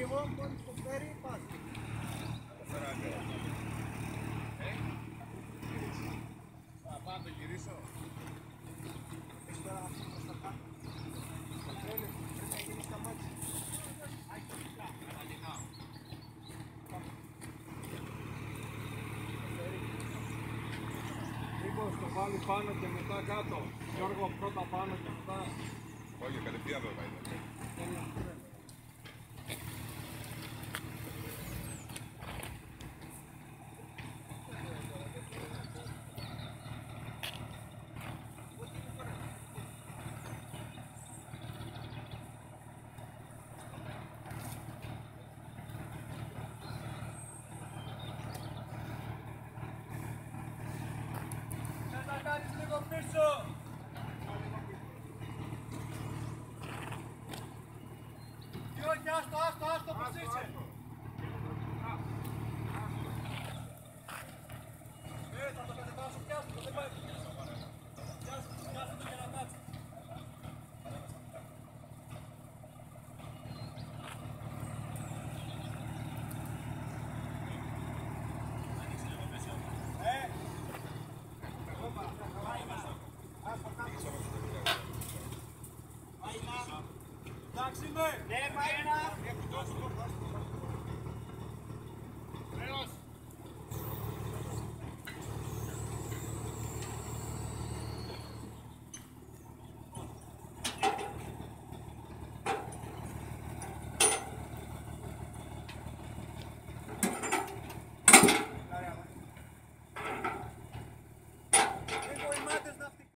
λίγο, μόλις το φέρει, πας. Πάω να το γυρίσω. Έχεις τώρα αυτό προς τα κάτω. Το τρέλε, πρέπει να γίνει στα μάτια. Μήπως το βάλει πάνω και μετά κάτω. Γιώργο, πρώτα πάνω και μετά. Όχι, κατευθείαν βέβαια είναι. Κάνεις λίγο πίσω! Γιώργη, άστο πως είσαι! Θα το κατεβάσω, πιάσου το, δεν πάει. Πιάσου το και να κάτσει. Εντάξει είμαι! Ναι, πάει ένα!